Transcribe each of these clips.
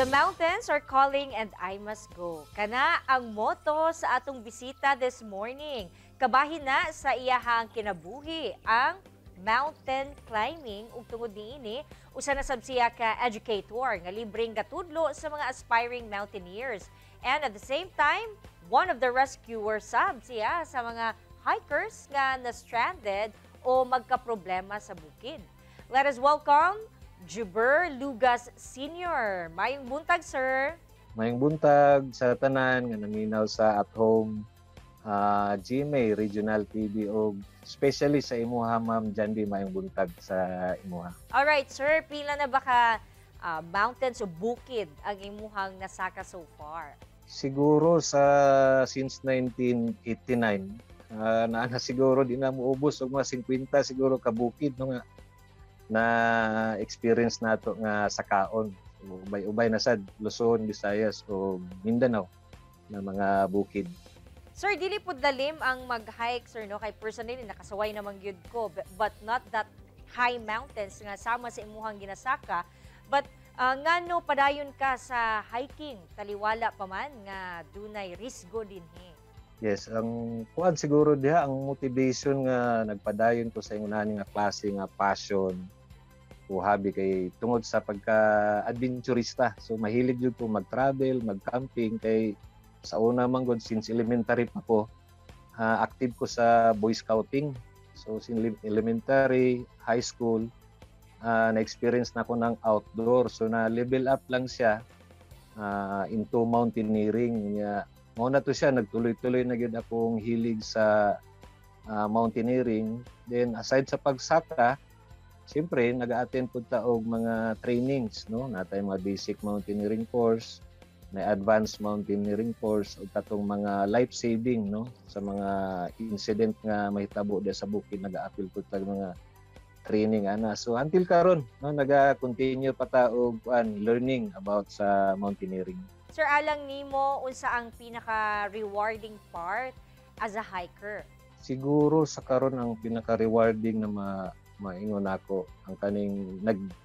The mountains are calling and I must go. Kana ang moto sa atong bisita this morning. Kabahin na sa iyahang kinabuhi ang mountain climbing ug tungod niini usa na sab siya ka educator nga libreng gatudlo sa mga aspiring mountaineers. And at the same time, one of the rescuer sab siya sa mga hikers nga na-stranded o magkaproblema sa bukid. Let us welcome Juber Lugas Sr. Mayong buntag, sir. Mayong buntag sa tanan nga naminaw sa At Home GMA Regional TV o especially sa imuha, Ma'am Jandy, mayong buntag sa imuha. Alright, sir. Pila na ba ka mountains o bukid ang imuhang nasaka so far? Siguro since 1989, na siguro di na muubos og mga 50 siguro ka bukid no nga na experience nato nga sakaon. Ubay-ubay na sad Luzon, Visayas o Mindanao na mga bukid. Sir, dili pud lalim ang mag-hike, sir, no? Kay personally nakasaway naman gyud ko, but not that high mountains nga sama sa imuhang ginasaka. But ngano padayon ka sa hiking? Taliwala pa man nga dunay risgo dinhi. Yes, ang kuan siguro diha ang motivation nga nagpadayon ko sa ingunahan nga klase nga passion o hobby kay tungod sa pagka-adventurista. So mahilig jud ko mag-travel, mag-camping kay sa una man gud since elementary pa ko, active ko sa Boy Scouting. So since elementary, high school, na-experience na ko ng outdoor. So na-level up lang siya into mountaineering. Mao na to siya, nagtuloy-tuloy na gyud akong hilig sa mountaineering. Then aside sa pagsaka, siyempre nag-a-attend po ta og mga trainings, no? Natay mga basic mountaineering course, may advanced mountaineering course ug katong mga life saving, no? Sa mga incident nga mahitabo diha sa bukid, nag-a-appeal po ta mga training ana. So until karon, no, naga-continue pa ta og learning about sa mountaineering. Sir, alang nimo unsa ang pinaka-rewarding part as a hiker? Siguro sa karon ang pinaka-rewarding na maingon ako ang kaning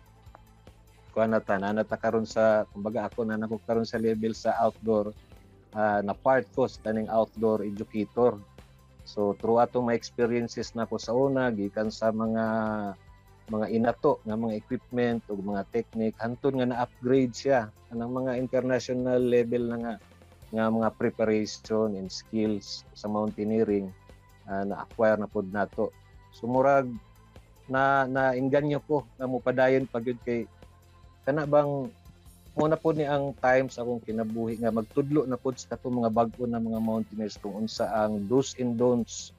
nata karon sa kumbaga ako na nako karon sa level sa outdoor, na part ko sa kaning outdoor educator. So through atong my experiences nako sa una gikan sa mga inato nga mga equipment ug mga technique hantod nga na-upgrade siya anang mga international level na nga mga preparation and skills sa mountaineering na-acquire na pod nato. So murag na inganyo ko na mupadayon pag yun kay kana bang muna po ni ang times akong kinabuhi nga magtudlo na po sa katong mga bag-o na mga mountaineers kung unsa ang do's and don'ts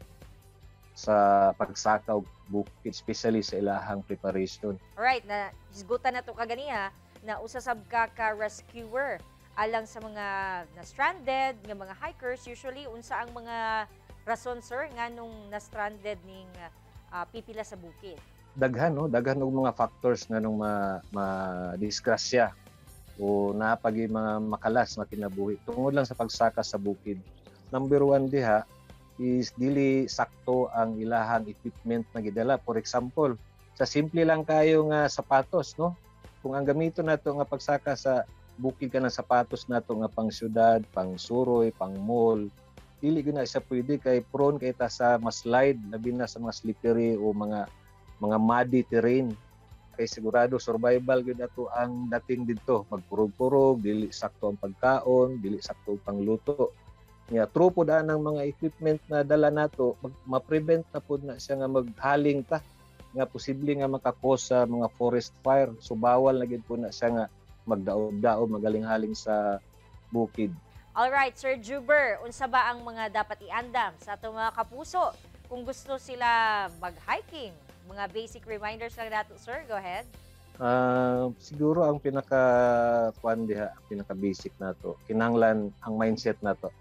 sa pagsaka og bukid, especially sa ilahang preparation. Alright, na hisgutan na to kaganiha na usa sab ka rescuer alang sa mga na-stranded nga mga hikers. Usually unsa ang mga rason, sir, nga nung na-stranded ning pipila sa bukid? Daghan og mga factors nga nung ma-disgrasya o napagi mga makalas na kinabuhi tungod lang sa pagsaka sa bukid. Number one diha is dili sakto ang ilahang equipment na gidala. For example, sa simple lang kayo nga sapatos, no? Kung ang gamito nato nga pagsaka sa bukid ka ng sapatos nato nga pang syudad, pang suroy, pang mall, dili gyud na siya pwede kay prone kay ta sa maslide labi na sa mga slippery o mga muddy terrain. Kay sigurado survival gyud ato ang dating didto, magpurog-purog, dili sakto ang pagkaon, dili sakto ang pangluto. True po daan ng mga equipment na dala nato, ma-prevent na po na siya nga maghaling ta, nga posible nga makakos sa mga forest fire. So bawal na gid po na siya nga magdaob-daob, magaling-haling sa bukid. Alright, Sir Juber, unsa ba ang mga dapat iandam sa atong mga kapuso kung gusto sila mag-hiking? Mga basic reminders lang nato, sir. Go ahead. Siguro ang pinaka-basic nato, kinahanglan ang mindset nato.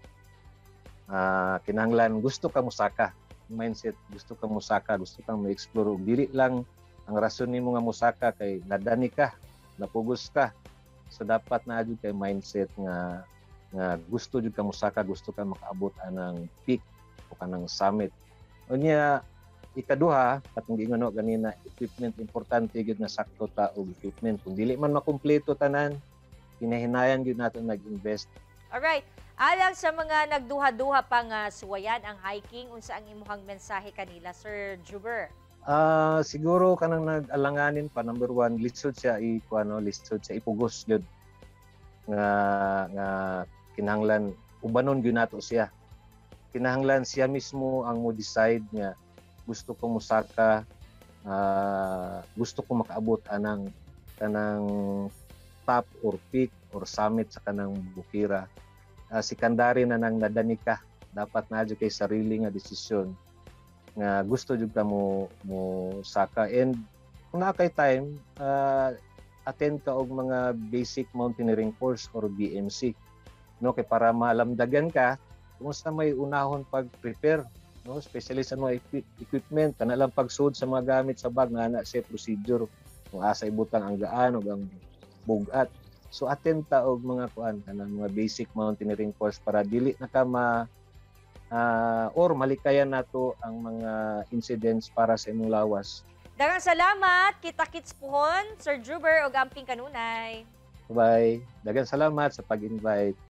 Kinahanglan gusto ka musaka, mindset gusto ka musaka, gusto kang ma-explore. Dili lang ang rason nimo nga musaka kay nadani ka, napugos ka. So dapat na jud kay mindset nga gusto jud ka musaka, gusto ka makaabot anang peak o kanang summit. Unya ikaduha, katong giingon ganina, equipment importante gyud na sakto ta og equipment. Kung dili man makumpleto tanan, hinahinayan gyud nato nag-invest. Alright. Alang sa mga nagduha-duha pang suwayan ang hiking, unsa ang imuhang mensahe kanila, Sir Juber? Siguro kanang nag-alanganin pa, number one, lisod siya lisod siya ipugos gyud nga kinahanglan ubanon gyud nato siya. Kinahanglan siya mismo ang mo decide nga gusto ko musaka, gusto ko makaabot anang kanang top or peak or summit sa kanang bukira. Sikandari na nang nadanika, dapat na kay sarili nga desisyon nga gusto jud ka mo saka. And kung naa kay time, attend ka og mga basic mountaineering course or BMC, no, kay para malamdagan ka kung sa may unahon pag-prepare, no, especially sa mga equipment kana lang pagsud sa mga gamit sa bag na ana sa procedure kung asa ibutang ang gaan ug ang bugat. So attend ta og mga kanang mga basic mountaineering course para dili na ka or malikayan nato ang mga incidents para sa imong lawas. Daghang salamat, kita-kits puhon, Sir Juber, og amping kanunay. Bye. Daghang salamat sa pag-invite.